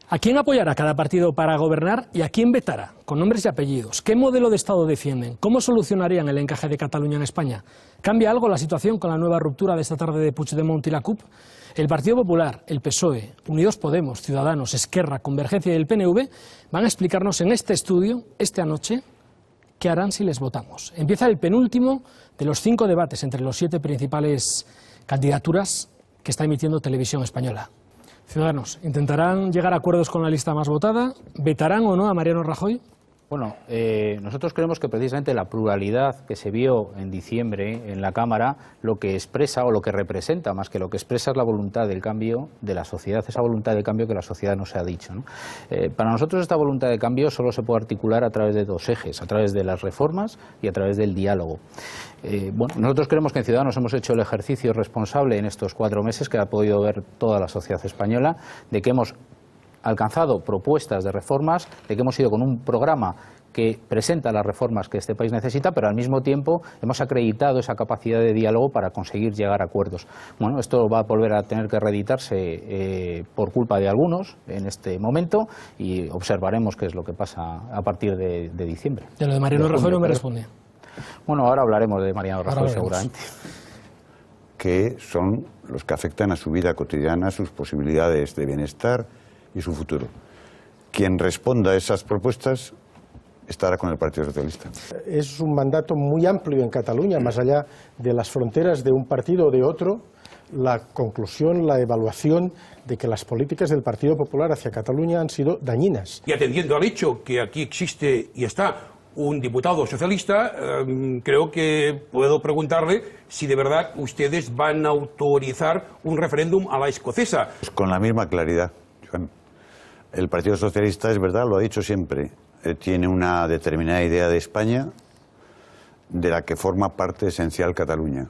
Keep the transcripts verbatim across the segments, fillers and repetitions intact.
¿A quién apoyará cada partido para gobernar y a quién vetará? Con nombres y apellidos. ¿Qué modelo de Estado defienden? ¿Cómo solucionarían el encaje de Cataluña en España? ¿Cambia algo la situación con la nueva ruptura de esta tarde de Puigdemont y la CUP? El Partido Popular, el P S O E, Unidos Podemos, Ciudadanos, Esquerra, Convergencia y el P N V van a explicarnos en este estudio, esta noche, qué harán si les votamos. Empieza el penúltimo de los cinco debates entre los siete principales candidaturas que está emitiendo Televisión Española. Ciudadanos, ¿intentarán llegar a acuerdos con la lista más votada? ¿Vetarán o no a Mariano Rajoy? Bueno, eh, nosotros creemos que precisamente la pluralidad que se vio en diciembre en la Cámara lo que expresa o lo que representa, más que lo que expresa, es la voluntad del cambio de la sociedad, esa voluntad de cambio que la sociedad nos ha dicho, ¿no? Eh, para nosotros esta voluntad de cambio solo se puede articular a través de dos ejes, a través de las reformas y a través del diálogo. Eh, bueno, nosotros creemos que en Ciudadanos hemos hecho el ejercicio responsable en estos cuatro meses que ha podido ver toda la sociedad española, de que hemos alcanzado propuestas de reformas, de que hemos ido con un programa que presenta las reformas que este país necesita, pero al mismo tiempo hemos acreditado esa capacidad de diálogo para conseguir llegar a acuerdos. Bueno, esto va a volver a tener que reeditarse eh, por culpa de algunos en este momento y observaremos qué es lo que pasa a partir de, de diciembre. De lo de Mariano Rajoy no me responde. Bueno, ahora hablaremos de Mariano Rajoy seguramente. Que son los que afectan a su vida cotidiana, sus posibilidades de bienestar y su futuro. Quien responda a esas propuestas estará con el Partido Socialista. Es un mandato muy amplio en Cataluña, más allá de las fronteras de un partido o de otro, la conclusión, la evaluación de que las políticas del Partido Popular hacia Cataluña han sido dañinas. Y atendiendo al hecho que aquí existe y está un diputado socialista, eh, creo que puedo preguntarle si de verdad ustedes van a autorizar un referéndum a la escocesa. Pues con la misma claridad, Joan. El Partido Socialista, es verdad, lo ha dicho siempre, eh, tiene una determinada idea de España de la que forma parte esencial Cataluña.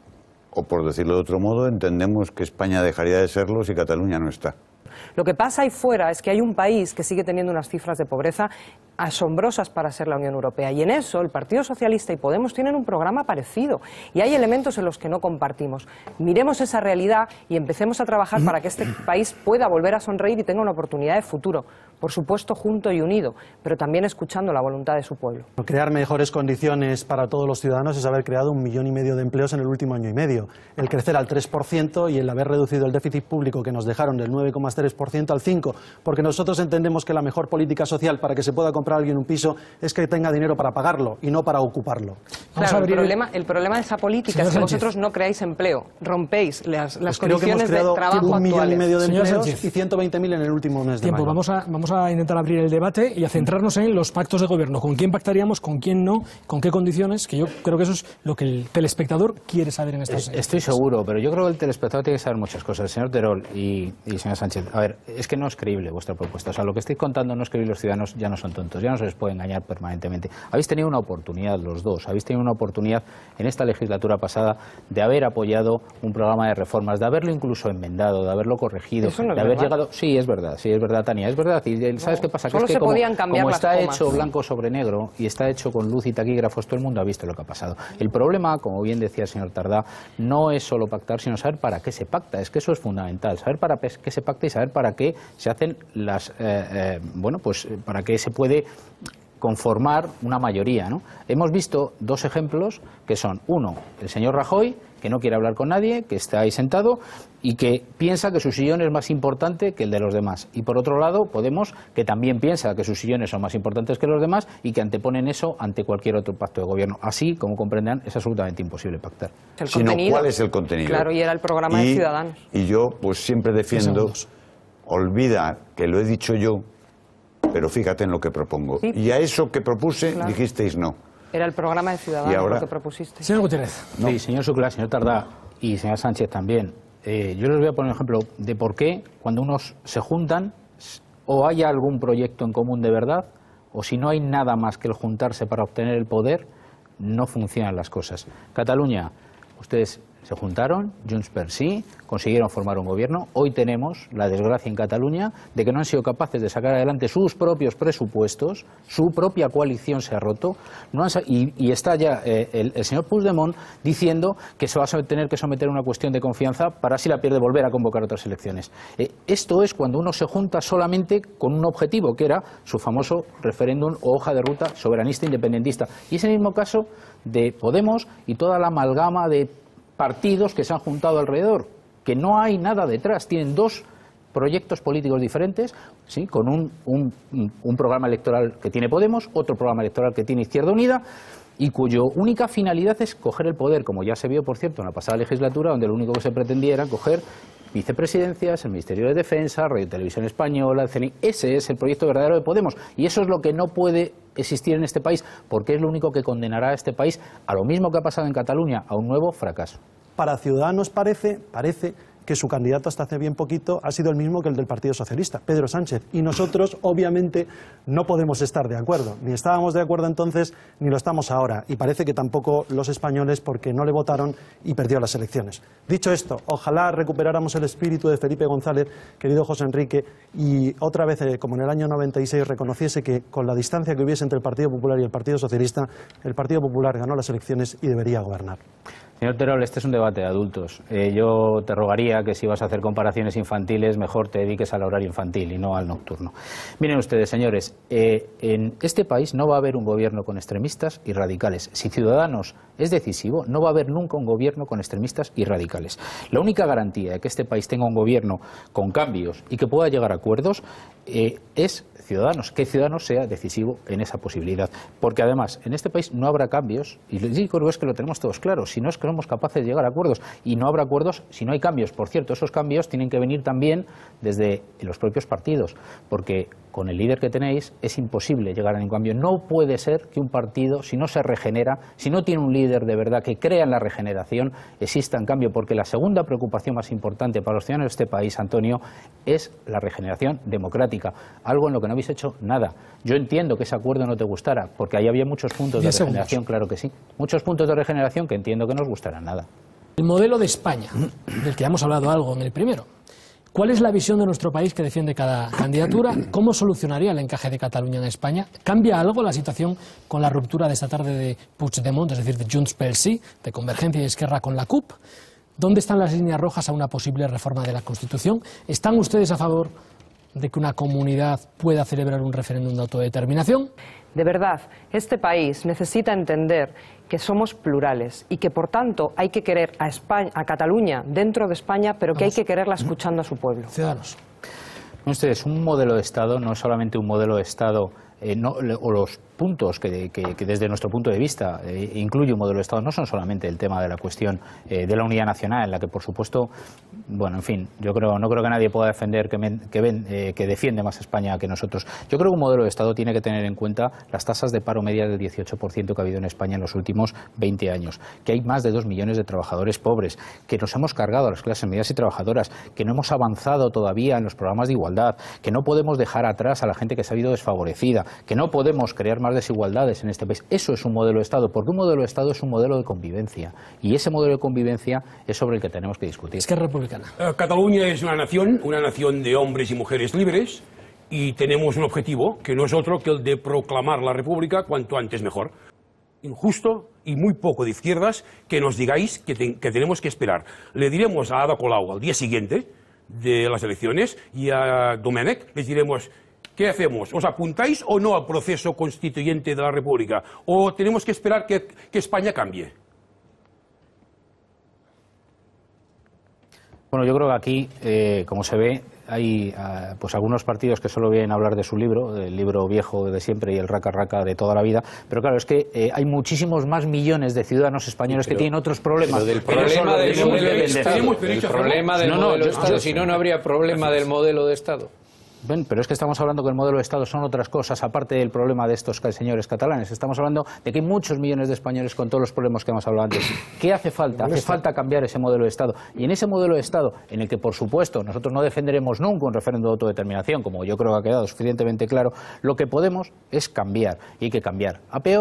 O por decirlo de otro modo, entendemos que España dejaría de serlo si Cataluña no está. Lo que pasa ahí fuera es que hay un país que sigue teniendo unas cifras de pobreza asombrosas para ser la Unión Europea, y en eso el Partido Socialista y Podemos tienen un programa parecido y hay elementos en los que no compartimos. Miremos esa realidad y empecemos a trabajar para que este país pueda volver a sonreír y tenga una oportunidad de futuro, por supuesto junto y unido, pero también escuchando la voluntad de su pueblo. Crear mejores condiciones para todos los ciudadanos es haber creado un millón y medio de empleos en el último año y medio, el crecer al tres por ciento y el haber reducido el déficit público que nos dejaron del nueve coma tres por ciento al cinco por ciento, porque nosotros entendemos que la mejor política social para que se pueda comprar alguien un piso es que tenga dinero para pagarlo y no para ocuparlo. Claro, el problema, el problema de esa política es que vosotros no creáis empleo, rompéis las, las pues condiciones de trabajo un millón actuales. y medio de empleos y ciento veinte mil en el último mes de Tiempo, mayo. Vamos a, vamos a intentar abrir el debate y a centrarnos en los pactos de gobierno. ¿Con quién pactaríamos, con quién no, con qué condiciones? Que yo creo que eso es lo que el telespectador quiere saber en estas es, Estoy seguro, pero yo creo que el telespectador tiene que saber muchas cosas. Señor Terol y, y señor Sánchez, a ver, es que no es creíble vuestra propuesta. O sea, lo que estáis contando no es creíble, los ciudadanos ya no son tontos, ya no se les puede engañar permanentemente. Habéis tenido una oportunidad los dos, habéis tenido una oportunidad en esta legislatura pasada de haber apoyado un programa de reformas, de haberlo incluso enmendado, de haberlo corregido, Eso no es de haber verdad. llegado... Sí, es verdad, sí, es verdad, Tania, es verdad. Y ¿sabes no, qué pasa? Que solo es que se como, podían cambiar como las está comas. hecho blanco sobre negro y está hecho con luz y taquígrafos, todo el mundo ha visto lo que ha pasado. El problema, como bien decía el señor Tardá, no es solo pactar, sino saber para qué se pacta. Es que eso es fundamental, saber para qué se pacta y saber para qué se hacen las... Eh, eh, bueno, pues para qué se puede conformar una mayoría, ¿no? Hemos visto dos ejemplos que son, uno, el señor Rajoy, que no quiere hablar con nadie, que está ahí sentado y que piensa que su sillón es más importante que el de los demás. Y por otro lado, Podemos, que también piensa que sus sillones son más importantes que los demás y que anteponen eso ante cualquier otro pacto de gobierno. Así, como comprenderán, es absolutamente imposible pactar. El Sino, contenido. ¿cuál es el contenido? Claro, y era el programa y, de Ciudadanos. Y yo, pues siempre defiendo, olvida que lo he dicho yo, pero fíjate en lo que propongo. Sí. Y a eso que propuse, Claro. dijisteis no. Era el programa de Ciudadanos ¿Y ahora? lo que propusiste. Señor Gutiérrez. No. Sí, señor Sucla, señor Tardá y señor Sánchez también. Eh, yo les voy a poner un ejemplo de por qué cuando unos se juntan o hay algún proyecto en común de verdad o si no hay nada más que el juntarse para obtener el poder, no funcionan las cosas. Cataluña, ustedes Se juntaron, Junts per Sí, consiguieron formar un gobierno. Hoy tenemos la desgracia en Cataluña de que no han sido capaces de sacar adelante sus propios presupuestos, su propia coalición se ha roto, no han, y, y está ya eh, el, el señor Puigdemont diciendo que se va a tener que someter a una cuestión de confianza para, si la pierde, volver a convocar otras elecciones. Eh, esto es cuando uno se junta solamente con un objetivo, que era su famoso referéndum o hoja de ruta soberanista independentista. Y es el mismo caso de Podemos y toda la amalgama de partidos que se han juntado alrededor, que no hay nada detrás, tienen dos proyectos políticos diferentes, ¿sí? Con un, un, un programa electoral que tiene Podemos, otro programa electoral que tiene Izquierda Unida, y cuya única finalidad es coger el poder, como ya se vio, por cierto, en la pasada legislatura, donde lo único que se pretendía era coger vicepresidencias, el Ministerio de Defensa, Radio y Televisión Española, el C N I. Ese es el proyecto verdadero de Podemos, y eso es lo que no puede existir en este país, porque es lo único que condenará a este país a lo mismo que ha pasado en Cataluña, a un nuevo fracaso. Para Ciudadanos parece, parece que su candidato hasta hace bien poquito ha sido el mismo que el del Partido Socialista, Pedro Sánchez. Y nosotros, obviamente, no podemos estar de acuerdo. Ni estábamos de acuerdo entonces, ni lo estamos ahora. Y parece que tampoco los españoles, porque no le votaron y perdió las elecciones. Dicho esto, ojalá recuperáramos el espíritu de Felipe González, querido José Enrique, y otra vez, como en el año noventa y seis, reconociese que con la distancia que hubiese entre el Partido Popular y el Partido Socialista, el Partido Popular ganó las elecciones y debería gobernar. Señor Terol, este es un debate de adultos. Eh, yo te rogaría que si vas a hacer comparaciones infantiles, mejor te dediques al horario infantil y no al nocturno. Miren ustedes, señores, eh, en este país no va a haber un gobierno con extremistas y radicales. Si Ciudadanos es decisivo, no va a haber nunca un gobierno con extremistas y radicales. La única garantía de que este país tenga un gobierno con cambios y que pueda llegar a acuerdos eh, es Ciudadanos, que Ciudadanos sea decisivo en esa posibilidad. Porque además, en este país no habrá cambios, y les digo es que lo tenemos todos claro, si no es que no somos capaces de llegar a acuerdos, y no habrá acuerdos si no hay cambios. Por cierto, esos cambios tienen que venir también desde los propios partidos, porque con el líder que tenéis es imposible llegar a ningún cambio. No puede ser que un partido, si no se regenera, si no tiene un líder de verdad que crea en la regeneración, exista en cambio, porque la segunda preocupación más importante para los ciudadanos de este país, Antonio, es la regeneración democrática, algo en lo que no habéis hecho nada. Yo entiendo que ese acuerdo no te gustara, porque ahí había muchos puntos de regeneración, claro que sí, muchos puntos de regeneración que entiendo que no os gustarán nada. El modelo de España, del que ya hemos hablado algo en el primero. ¿Cuál es la visión de nuestro país que defiende cada candidatura? ¿Cómo solucionaría el encaje de Cataluña en España? ¿Cambia algo la situación con la ruptura de esta tarde de Puigdemont, es decir, de Junts pel Sí, de Convergencia y Esquerra con la C U P? ¿Dónde están las líneas rojas a una posible reforma de la Constitución? ¿Están ustedes a favor de que una comunidad pueda celebrar un referéndum de autodeterminación? De verdad, este país necesita entender que somos plurales y que, por tanto, hay que querer a, España, a Cataluña dentro de España, pero que Vamos. hay que quererla escuchando a su pueblo. Ciudadanos. Ustedes, un modelo de Estado no es solamente un modelo de Estado, eh, no, o los puntos que, que, que desde nuestro punto de vista eh, incluye un modelo de Estado no son solamente el tema de la cuestión eh, de la unidad nacional, en la que por supuesto, bueno, en fin, yo creo no creo que nadie pueda defender que, men, que, ven, eh, que defiende más España que nosotros. Yo creo que un modelo de Estado tiene que tener en cuenta las tasas de paro media del dieciocho por ciento que ha habido en España en los últimos veinte años, que hay más de dos millones de trabajadores pobres, que nos hemos cargado a las clases medias y trabajadoras, que no hemos avanzado todavía en los programas de igualdad, que no podemos dejar atrás a la gente que se ha habido desfavorecida, que no podemos crear más desigualdades en este país. Eso es un modelo de Estado, porque un modelo de Estado es un modelo de convivencia, y ese modelo de convivencia es sobre el que tenemos que discutir. Es que es republicana. Uh, Cataluña es una nación, una nación de hombres y mujeres libres, y tenemos un objetivo que no es otro que el de proclamar la República cuanto antes mejor. Injusto y muy poco de izquierdas que nos digáis que, te, que tenemos que esperar. Le diremos a Ada Colau al día siguiente de las elecciones y a Domènech les diremos: ¿qué hacemos? ¿Os apuntáis o no al proceso constituyente de la República? ¿O tenemos que esperar que, que España cambie? Bueno, yo creo que aquí, eh, como se ve, hay uh, pues algunos partidos que solo vienen a hablar de su libro, el libro viejo de siempre y el raca raca de toda la vida, pero claro, es que eh, hay muchísimos más millones de ciudadanos españoles sí, pero, que tienen otros problemas. Pero del problema del modelo de Estado, el problema del modelo de Estado, si no, no habría problema del modelo de Estado. Ven, pero es que estamos hablando que el modelo de Estado son otras cosas, aparte del problema de estos señores catalanes. Estamos hablando de que hay muchos millones de españoles con todos los problemas que hemos hablado antes. ¿Qué hace falta? Hace falta cambiar ese modelo de Estado. Y en ese modelo de Estado, en el que, por supuesto, nosotros no defenderemos nunca un referéndum de autodeterminación, como yo creo que ha quedado suficientemente claro, lo que podemos es cambiar. Y hay que cambiar a peor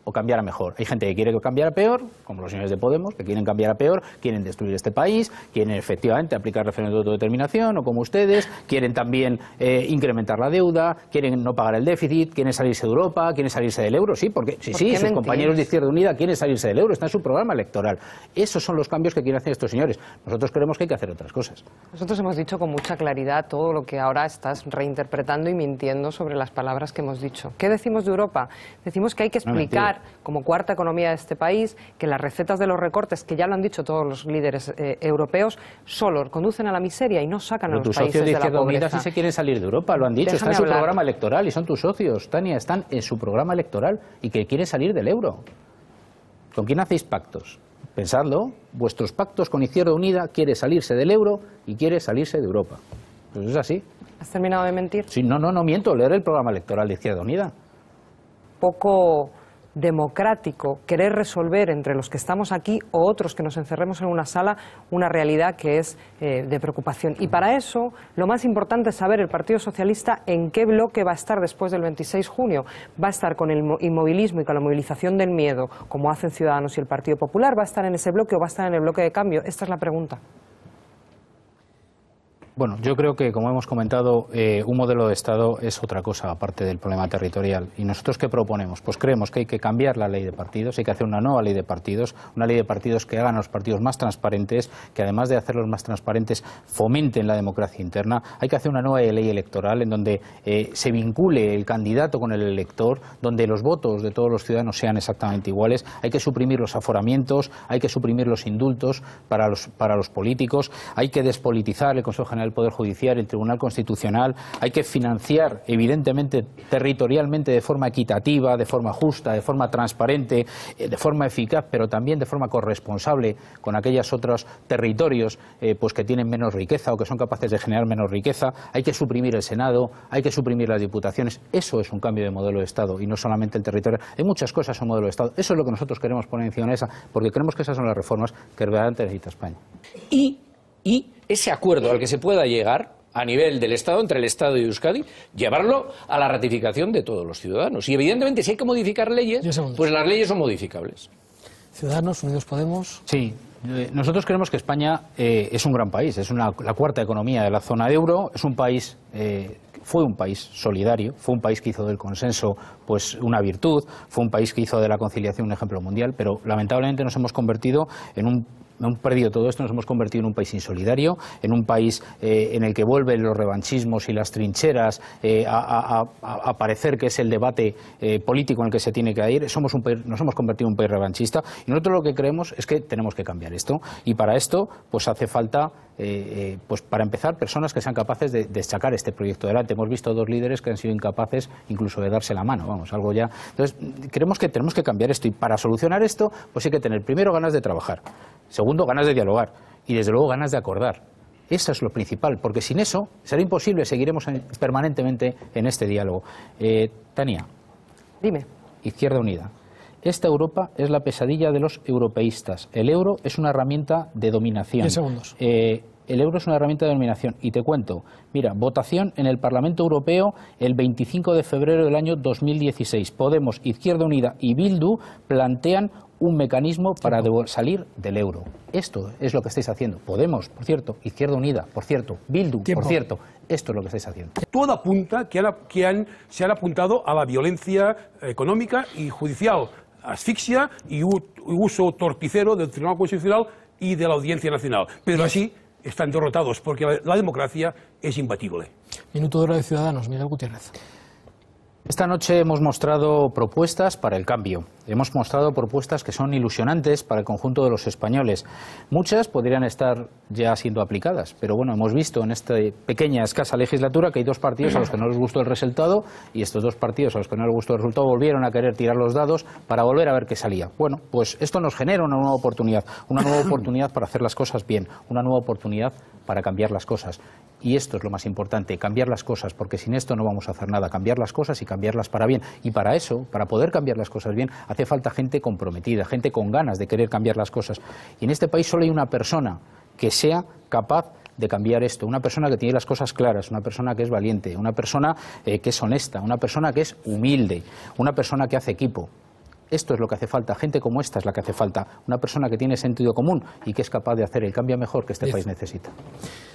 o cambiar a mejor. Hay gente que quiere cambiar a peor, como los señores de Podemos, que quieren cambiar a peor, quieren destruir este país, quieren efectivamente aplicar referéndum de autodeterminación, o como ustedes, quieren también eh, incrementar la deuda, quieren no pagar el déficit, quieren salirse de Europa, quieren salirse del euro, sí, porque sí, sí, sus mentir? compañeros de Izquierda Unida quieren salirse del euro, está en su programa electoral. Esos son los cambios que quieren hacer estos señores. Nosotros creemos que hay que hacer otras cosas. Nosotros hemos dicho con mucha claridad todo lo que ahora estás reinterpretando y mintiendo sobre las palabras que hemos dicho. ¿Qué decimos de Europa? Decimos que hay que explicar, no, como cuarta economía de este país, que las recetas de los recortes, que ya lo han dicho todos los líderes eh, europeos, solo conducen a la miseria y no sacan Pero a los países de, de la Izquierda pobreza. Unida sí se quieren salir de Europa, lo han dicho, Déjame está en su hablar. programa electoral y son tus socios, Tania, están en su programa electoral y que quieren salir del euro. ¿Con quién hacéis pactos? Pensadlo, vuestros pactos con Izquierda Unida quiere salirse del euro y quiere salirse de Europa. Pues es así. ¿Has terminado de mentir? Sí, no, no, no miento, leer el programa electoral de Izquierda Unida. Poco democrático querer resolver entre los que estamos aquí o otros que nos encerremos en una sala una realidad que es eh, de preocupación. Y para eso lo más importante es saber el Partido Socialista en qué bloque va a estar después del veintiséis de junio. ¿Va a estar con el inmovilismo y con la movilización del miedo, como hacen Ciudadanos y el Partido Popular? ¿Va a estar en ese bloque o va a estar en el bloque de cambio? Esta es la pregunta. Bueno, yo creo que, como hemos comentado, eh, un modelo de Estado es otra cosa aparte del problema territorial. ¿Y nosotros qué proponemos? Pues creemos que hay que cambiar la ley de partidos, hay que hacer una nueva ley de partidos, una ley de partidos que hagan a los partidos más transparentes, que además de hacerlos más transparentes fomenten la democracia interna. Hay que hacer una nueva ley electoral en donde eh, se vincule el candidato con el elector, donde los votos de todos los ciudadanos sean exactamente iguales. Hay que suprimir los aforamientos, hay que suprimir los indultos para los, para los políticos, hay que despolitizar el Consejo General del Poder Judicial, el Tribunal Constitucional, hay que financiar evidentemente territorialmente de forma equitativa, de forma justa, de forma transparente, de forma eficaz, pero también de forma corresponsable con aquellos otros territorios eh, pues que tienen menos riqueza o que son capaces de generar menos riqueza. Hay que suprimir el Senado, hay que suprimir las diputaciones. Eso es un cambio de modelo de Estado y no solamente el territorio. Hay muchas cosas en modelo de Estado. Eso es lo que nosotros queremos poner encima de la mesa, porque creemos que esas son las reformas que verdaderamente necesita España. Y y ese acuerdo al que se pueda llegar a nivel del Estado, entre el Estado y Euskadi, llevarlo a la ratificación de todos los ciudadanos. Y evidentemente si hay que modificar leyes, pues las leyes son modificables. Ciudadanos, Unidos Podemos. Sí, eh, nosotros creemos que España eh, es un gran país, es una, la cuarta economía de la zona de euro, es un país... Eh, fue un país solidario, fue un país que hizo del consenso pues una virtud, fue un país que hizo de la conciliación un ejemplo mundial, pero lamentablemente nos hemos convertido en un hemos perdido todo esto, nos hemos convertido en un país insolidario, en un país eh, en el que vuelven los revanchismos y las trincheras eh, a, a, a, a parecer que es el debate eh, político en el que se tiene que ir. Somos un país, nos hemos convertido en un país revanchista y nosotros lo que creemos es que tenemos que cambiar esto y para esto pues hace falta eh, eh, pues para empezar personas que sean capaces de, de sacar este proyecto adelante. Hemos visto dos líderes que han sido incapaces incluso de darse la mano, vamos, algo ya. Entonces creemos que tenemos que cambiar esto y para solucionar esto pues hay que tener primero ganas de trabajar. Segundo, ganas de dialogar y, desde luego, ganas de acordar. Eso es lo principal, porque sin eso será imposible, seguiremos en, permanentemente en este diálogo. Eh, Tania. Dime. Izquierda Unida. Esta Europa es la pesadilla de los europeístas. El euro es una herramienta de dominación. diez segundos. Eh, el euro es una herramienta de dominación. Y te cuento, mira, votación en el Parlamento Europeo el veinticinco de febrero del año dos mil dieciséis. Podemos, Izquierda Unida y Bildu plantean un mecanismo para salir del euro. Esto es lo que estáis haciendo. Podemos, por cierto, Izquierda Unida, por cierto, Bildu, Tiempo. por cierto, esto es lo que estáis haciendo. Todo apunta que, han, que han, se han apuntado a la violencia económica y judicial, asfixia y uso torticero del Tribunal Constitucional y de la Audiencia Nacional. Pero así están derrotados porque la, la democracia es imbatible. Minuto de hora de Ciudadanos, Miguel Gutiérrez. Esta noche hemos mostrado propuestas para el cambio. Hemos mostrado propuestas que son ilusionantes para el conjunto de los españoles. Muchas podrían estar ya siendo aplicadas, pero bueno, hemos visto en esta pequeña, escasa legislatura que hay dos partidos a los que no les gustó el resultado y estos dos partidos a los que no les gustó el resultado volvieron a querer tirar los dados para volver a ver qué salía. Bueno, pues esto nos genera una nueva oportunidad, una nueva oportunidad para hacer las cosas bien, una nueva oportunidad para cambiar las cosas. Y esto es lo más importante, cambiar las cosas, porque sin esto no vamos a hacer nada, cambiar las cosas y cambiarlas para bien. Y para eso, para poder cambiar las cosas bien, hace falta gente comprometida, gente con ganas de querer cambiar las cosas. Y en este país solo hay una persona que sea capaz de cambiar esto, una persona que tiene las cosas claras, una persona que es valiente, una persona eh, que es honesta, una persona que es humilde, una persona que hace equipo. Esto es lo que hace falta, gente como esta es la que hace falta, una persona que tiene sentido común y que es capaz de hacer el cambio mejor que este país necesita.